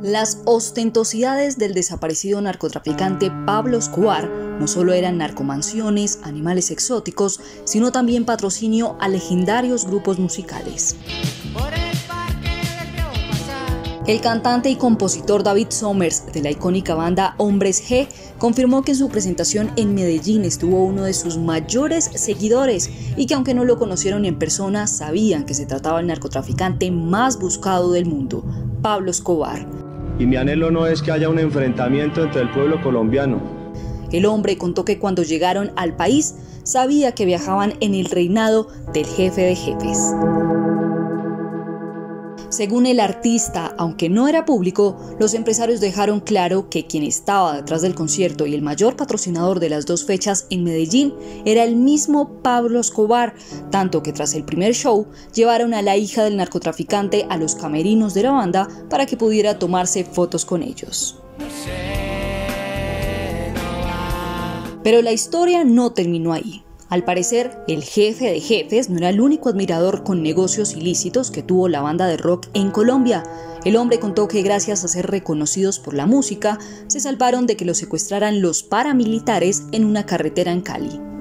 Las ostentosidades del desaparecido narcotraficante Pablo Escobar no solo eran narcomansiones, animales exóticos, sino también patrocinio a legendarios grupos musicales. El cantante y compositor David Summers, de la icónica banda Hombres G, confirmó que en su presentación en Medellín estuvo uno de sus mayores seguidores y que aunque no lo conocieron en persona, sabían que se trataba del narcotraficante más buscado del mundo, Pablo Escobar. Y mi anhelo no es que haya un enfrentamiento entre el pueblo colombiano. El hombre contó que cuando llegaron al país, sabía que viajaban en el reinado del jefe de jefes. Según el artista, aunque no era público, los empresarios dejaron claro que quien estaba detrás del concierto y el mayor patrocinador de las dos fechas en Medellín era el mismo Pablo Escobar, tanto que tras el primer show llevaron a la hija del narcotraficante a los camerinos de la banda para que pudiera tomarse fotos con ellos. Pero la historia no terminó ahí. Al parecer, el jefe de jefes no era el único admirador con negocios ilícitos que tuvo la banda de rock en Colombia. El hombre contó que gracias a ser reconocidos por la música, se salvaron de que los secuestraran los paramilitares en una carretera en Cali.